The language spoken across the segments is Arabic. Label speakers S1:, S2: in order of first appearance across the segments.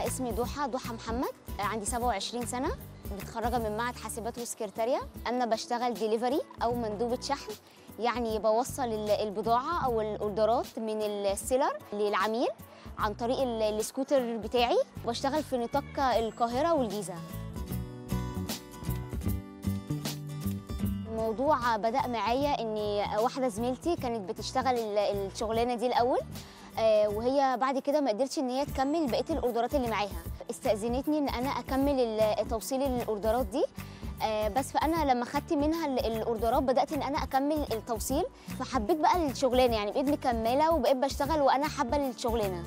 S1: اسمي ضحى محمد، عندي 27 سنة، متخرجة من معهد حاسبات وسكرتارية. أنا بشتغل ديليفري أو مندوبة شحن، يعني بوصل البضاعة أو الأوردرات من السيلر للعميل عن طريق السكوتر بتاعي. بشتغل في نطاق القاهرة والجيزة. الموضوع بدأ معايا إن واحدة زميلتي كانت بتشتغل الشغلانة دي الأول، وهي بعد كده ما قدرتش ان هي تكمل بقيه الاوردرات اللي معاها، استأذنتني ان انا اكمل توصيل الاوردرات دي. بس فانا لما خدت منها الاوردرات بدات ان انا اكمل التوصيل، فحبيت بقى الشغلانه، يعني بقيت مكمله وبقيت بشتغل وانا حابه الشغلانه.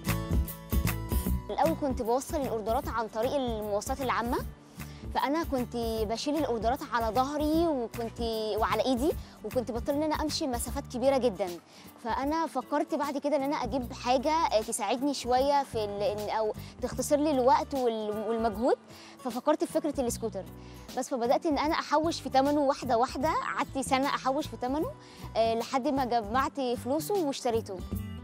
S1: الاول كنت بوصل الاوردرات عن طريق المواصلات العامه، فانا كنت بشيل الاوردرات على ظهري وعلى ايدي، وكنت بضطر ان انا امشي مسافات كبيره جدا. فانا فكرت بعد كده ان انا اجيب حاجه تساعدني شويه او تختصر لي الوقت والمجهود، ففكرت في فكره السكوتر. بس فبدات ان انا احوش في ثمنه واحده واحده، قعدت سنه احوش في ثمنه لحد ما جمعت فلوسه واشتريته.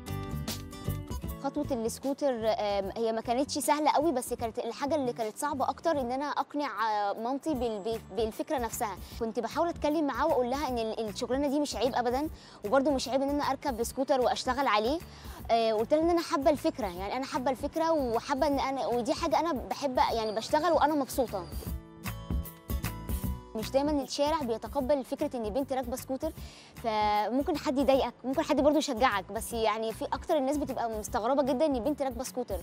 S1: خطوة السكوتر هي ما كانتش سهلة قوي، بس كانت الحاجة اللي كانت صعبة أكتر إن أنا أقنع مامتي بالفكرة نفسها. كنت بحاول أتكلم معاها وأقول لها إن الشغلانة دي مش عيب أبداً، وبرده مش عيب إن أنا أركب سكوتر وأشتغل عليه. قلت لها إن أنا حابة الفكرة، يعني أنا حابة الفكرة وحابة إن أنا، ودي حاجة أنا بحب يعني بشتغل وأنا مبسوطة. مش دايما الشارع بيتقبل فكره ان بنت راكبه سكوتر، فممكن حد يضايقك، ممكن حد برضه يشجعك، بس يعني في اكتر الناس بتبقى مستغربه جدا ان بنت راكبه سكوتر.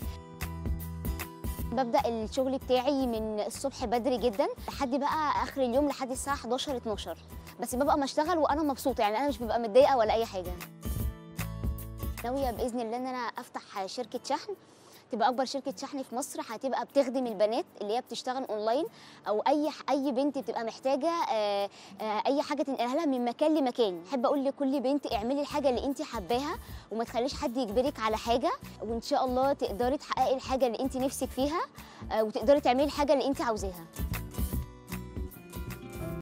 S1: ببدا الشغل بتاعي من الصبح بدري جدا لحد بقى اخر اليوم، لحد الساعه 11 12، بس ببقى بشتغل وانا مبسوطه، يعني انا مش ببقى متضايقه ولا اي حاجه. ناويه باذن الله ان انا افتح شركه شحن، تبقى اكبر شركه شحن في مصر، هتبقى بتخدم البنات اللي هي بتشتغل اونلاين، او اي بنت بتبقى محتاجه اي حاجه تنقلها لها من مكان لمكان. احب اقول لكل بنت اعملي الحاجه اللي انت حباها، وما تخليش حد يجبرك على حاجه، وان شاء الله تقدري تحققي الحاجه اللي انت نفسك فيها، وتقدري تعملي الحاجه اللي انت عاوزاها.